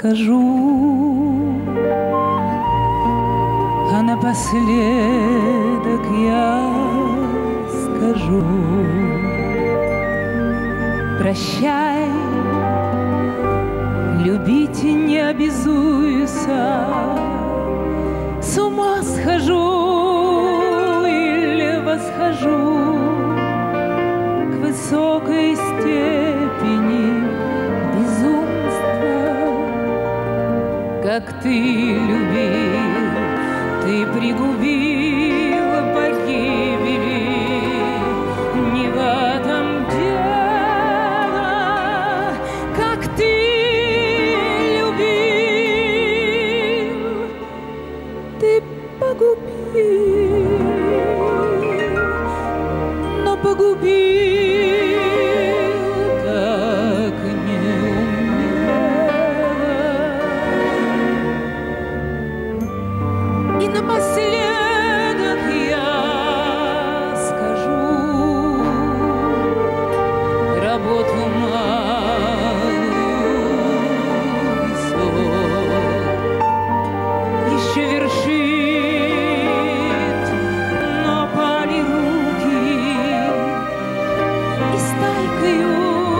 скажу, а напоследок я скажу: прощай, любить не обязуюся, с ума схожу или восхожу к высокой степени безумства. Как ты любил, ты пригубил погибели, не в этом дело. Как ты любил, ты погубил, но погубил так неумело. И напоследок я скажу: работу малую весов еще вершит, но пали руки, и стайкою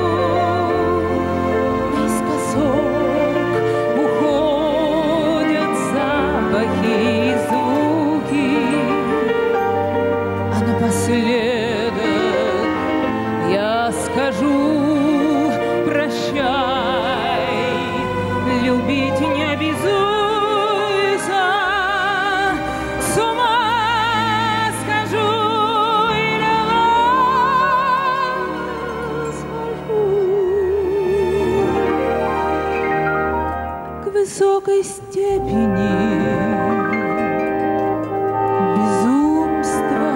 наискосок уходят запахи и звуки. А напоследок я скажу: прощай, любить не обязуйся, с ума схожу или восхожу к высокой степени безумства.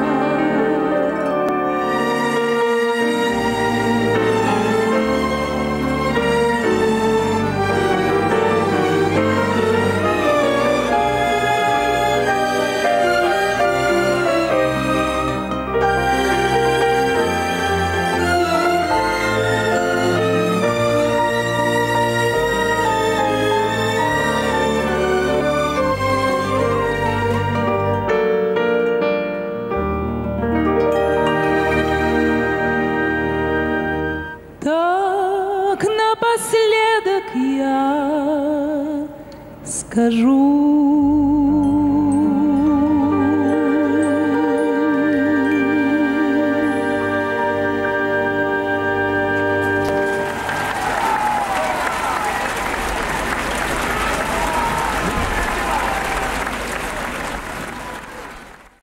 Так напоследок я скажу: